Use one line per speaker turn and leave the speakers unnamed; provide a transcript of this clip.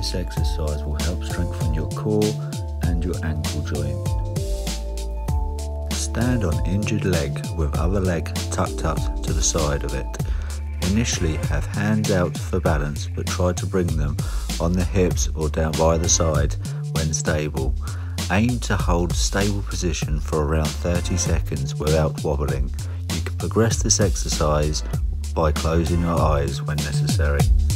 This exercise will help strengthen your core and your ankle joint. Stand on injured leg with other leg tucked up to the side of it. Initially have hands out for balance, but try to bring them on the hips or down by the side when stable. Aim to hold stable position for around 30 seconds without wobbling. You can progress this exercise by closing your eyes when necessary.